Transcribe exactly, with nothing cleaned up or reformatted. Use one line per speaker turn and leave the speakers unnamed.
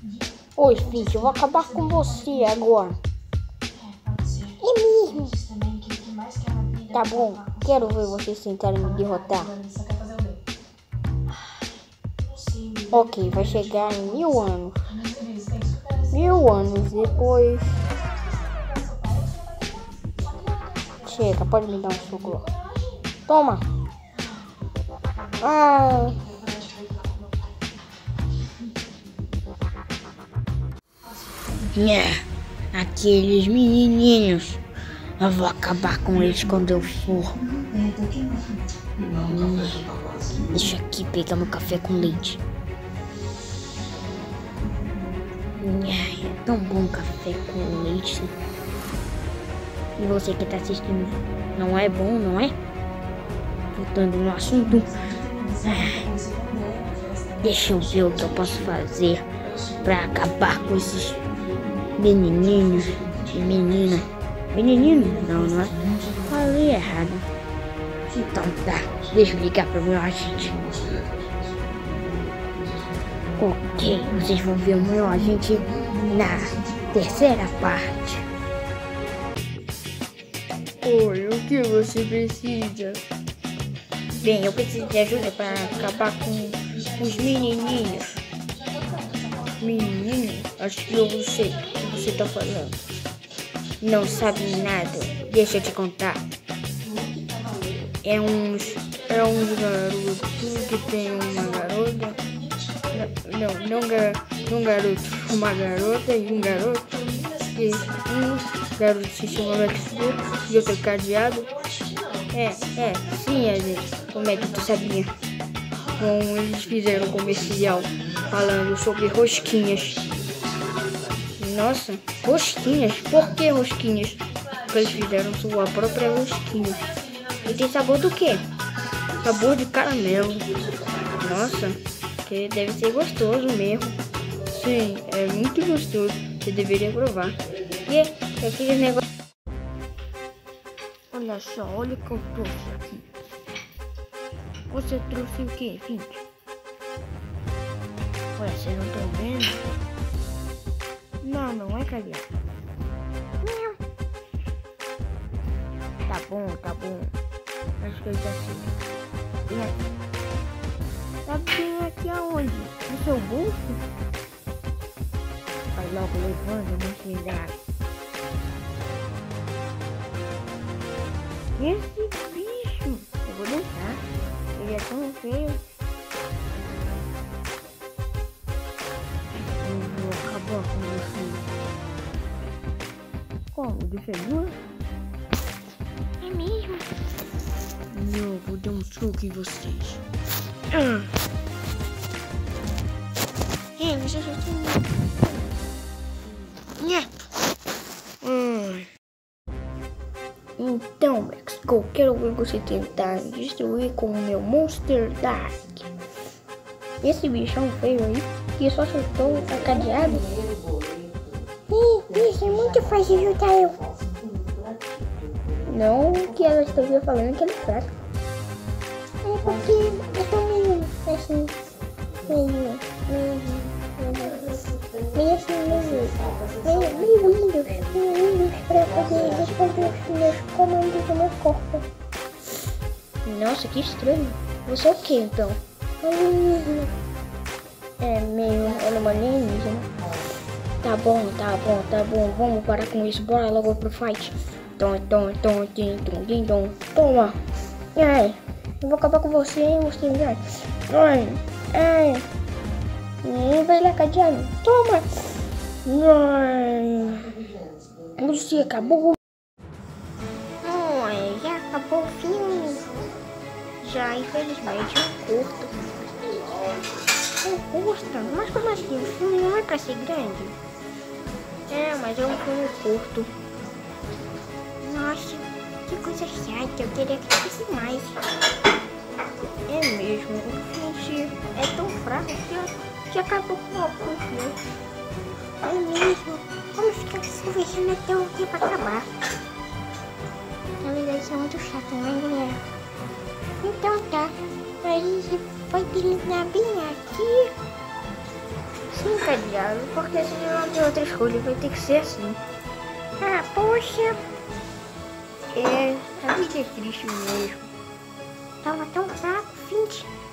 Oi, Finch, eu vou acabar com você agora. É mesmo? Tá bom, quero ver vocês tentarem me derrotar. Ok, vai chegar em mil anos. Mil anos depois. Chega, pode me dar um soco. Toma. Ah. Nha, aqueles menininhos. Eu vou acabar com eles quando eu for. Hum, deixa aqui pegar meu café com leite. Nha, é tão bom café com leite. E você que tá assistindo, não é bom, não é? Voltando no assunto. Ah, deixa eu ver o que eu posso fazer pra acabar com esses menininhos e menina. Menininho? Não, não é? Falei errado. Então tá, deixa eu ligar pro meu agente. Ok, vocês vão ver o meu agente na terceira parte. Oi, o que você precisa? Bem, eu preciso de ajuda para acabar com os menininhos. Menino? Acho que eu não sei o que você tá falando. Não sabe nada. Deixa eu te contar. É uns... É uns garotos que tem uma garota. Não, não, não, um garoto. Uma garota e um garoto. E um garoto se chama Max e outro cadeado. É, é, sim, a gente. Como é que tu sabia? Bom, eles fizeram um comercial falando sobre rosquinhas. Nossa, rosquinhas? Por que rosquinhas? Porque eles fizeram sua própria rosquinha. E tem sabor do quê? Sabor de caramelo. Nossa, que deve ser gostoso mesmo. Sim, é muito gostoso. Você deveria provar. E é aquele negócio. Olha só, olha o que eu trouxe aqui. Você trouxe o que, Finch? Ué, vocês não estão vendo? Não, não é caviar. Não. Tá bom, tá bom. Acho que eu já sei. E aqui? Tá bem aqui aonde? No seu bolso? Vai logo levando, não se dá. Esse bicho, eu vou deixar. Ele é tão feio. Eu vou acabar com você. Como? De seguro? É mesmo? Não, vou dar um soco em vocês. Ah. Ei, você já tem... Nha. Hum. Então, Max, eu quero ver você tentar destruir com o meu Monster Dark. Esse bichão feio aí, que só soltou o cadeado. Ih, isso é muito fácil de ajudar eu. Não que ela esteja falando que ele é fraco. É porque eu tô meio assim, meio, meio, meio assim, meio, meio, meio Windows, meio Windows pra poder responder os meus comandos do meu corpo. Nossa, que estranho. Você é o que então? Alienígena. É meio, ela é uma alienígena. Tá bom, tá bom, tá bom. Vamos parar com isso. Bora logo pro fight. Tom, tom, tom, tim, tom, tim, tom. Toma. Ai, eu vou acabar com você, hein, você vai. Ai, ai. E vai lá, cadeado. Toma. Ai. Você acabou. Ai, já acabou o filme. Já, infelizmente, eu curto. Eu curto? Mas como assim? O filme não é pra ser grande? É, mas é um filme curto. Nossa, que coisa chata. Eu queria que fosse mais. É mesmo. O filme é tão fraco que, que acabou com o filme. É mesmo. Vamos ficar conversando até o tempo acabar. Na verdade, isso é muito chato, não é, mulher? Então tá. A gente vai terminar bem aqui. Sim, cadeado, porque se não tem outra escolha, vai ter que ser assim. Ah, poxa. É, a vida é triste mesmo. Tava tão fraco, Finch.